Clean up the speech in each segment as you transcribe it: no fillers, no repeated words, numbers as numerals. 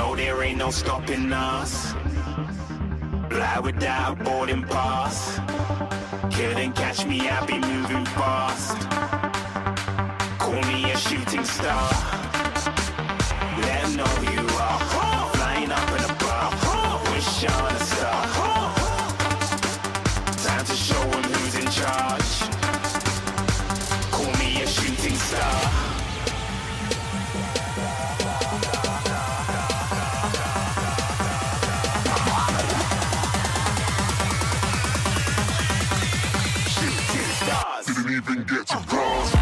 know there ain't no stopping us. Fly without a boarding pass. Couldn't catch me, I'll be moving fast. Call me a shooting star. Let 'em know who you are. Flying up in a bar. Wish on a star. Time to show 'em who's in charge. Call me a shooting star. Didn't even get to cross.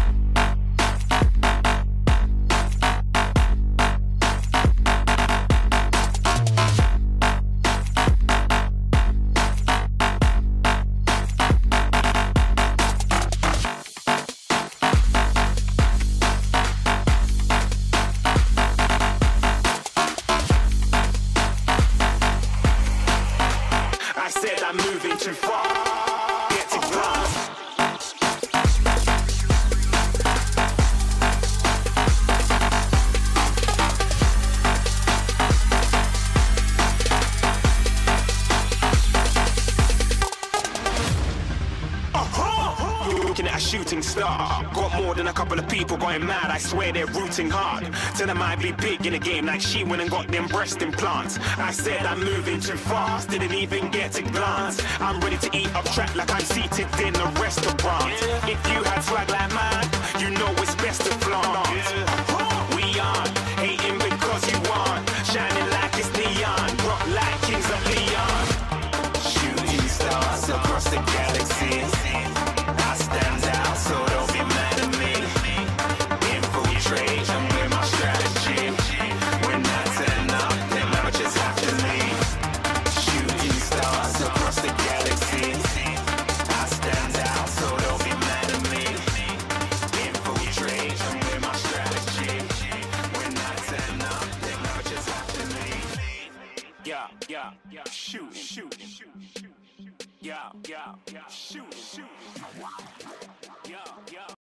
I said I'm moving too far. Get to glass. Looking at a shooting star. Got more than a couple of people going mad. I swear they're rooting hard. Tell them I'd be big in the game like she went and got them breast implants. I said I'm moving too fast. Didn't even get to glance. I'm ready to eat up track like I'm seated in a restaurant. If you had swag like mine, you know it's best to flaunt. We aren't hating because you aren't. Shining like it's neon. Rock like kings of Leon. Shooting stars across the galaxy. I stand out, so don't be mad at me. Infiltrate, I'm with my strategy. When I turn up, then amateurs have to leave. Shooting stars across the galaxy. I stand out, so don't be mad at me. Infiltrate, I'm with my strategy. When I turn up, then amateurs have to leave. Yeah, shooting. Yeah, shoot.